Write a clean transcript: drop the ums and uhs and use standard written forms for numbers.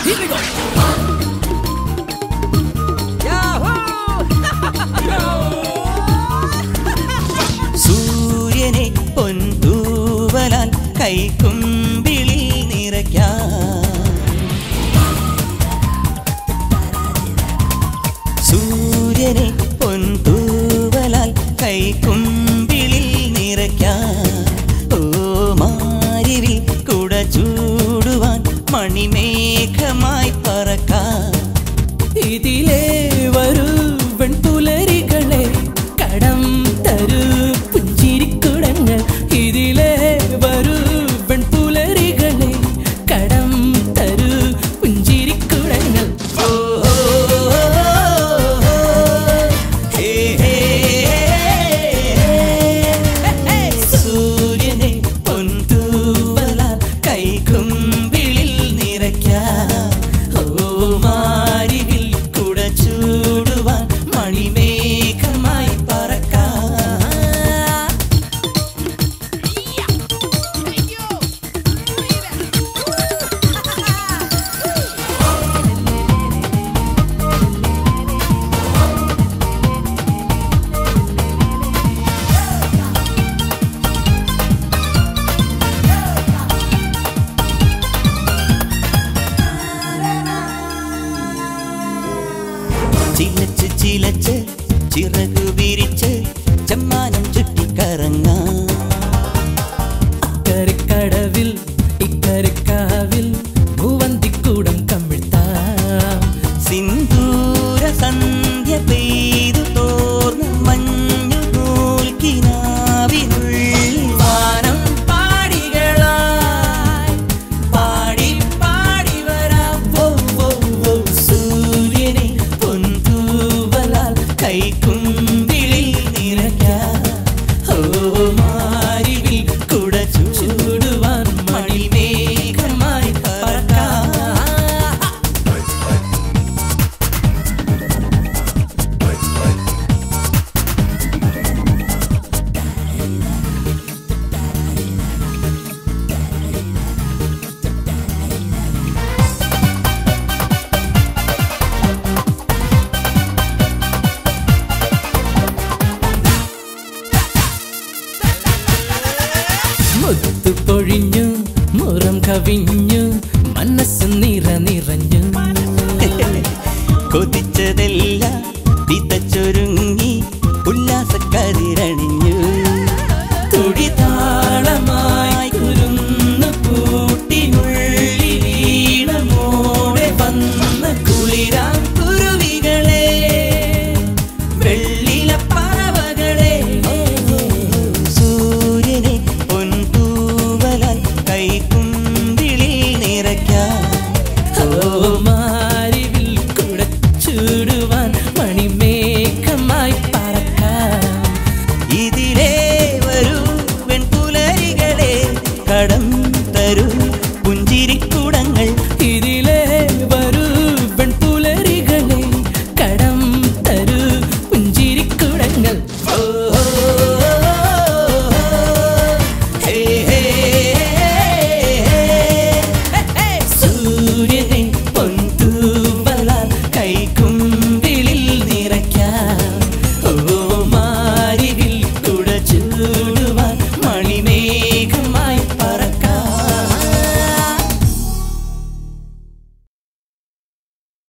Here we go. സൂര്യനെ പൊന്തൂവലാൽ കൈക്കുമ്പിളിൽ നിറയ്ക്കാം. സൂര്യനെ പൊന്തൂവലാൽ കൈക്കുമ്പിളിൽ നിറയ്ക്കാം. ഓ മാരിവിൽ കുട ചൂടുവാൻ മണിമേഘമായി പറക്കാം. ഇതിലേ വരൂ വെൺപുലരികളെ കടം തരൂ പുഞ്ചിരിക്കുടങ്ങൾ. ഇതിലേ വരൂ വെൺപുലരികളെ കടം തരൂ പുഞ്ചിരിക്കുടങ്ങൾ. സൂര്യനെ പൊന്തൂവലാൽ കൈക്കുമ്പിളിൽ നിറയ്ക്കാം. ഓ മാരിവിൽ കുട ചൂടുവാൻ മണിമേഘമായി പറക്കാം. ചിലച്ച് ചിലച്ച് ചിറകു വിരിച്ച് ചമ്മാനം ചുറ്റിക്കറങ്ങാം. അക്കരക്കടവിൽ ഇക്കരക്കാവിൽ മൂവന്തിക്കൂടം കമിഴ്ത്താം. സിന്ദൂര സന്ധ്യ പെയ്തു തോർന്ന മഞ്ഞു നൂൽക്കിനാവിനുള്ളിൽ വാനം പാടികളായി പാടി പാടി വരാം. സൂര്യനെ പൊന്തൂവലാൽ കൈക്കുമ്പിളിൽ നിറയ്ക്കാം. ഓ മാരിവിൽ കുട ചൂടുവാൻ മണിമേഘമായി പറക്കാം. മുത്തു പൊഴിഞ്ഞു മുറം കവിഞ്ഞു മനസ്സ് നിറഞ്ഞു. കൊതിച്ചതെല്ലാം വിതച്ചൊരുങ്ങി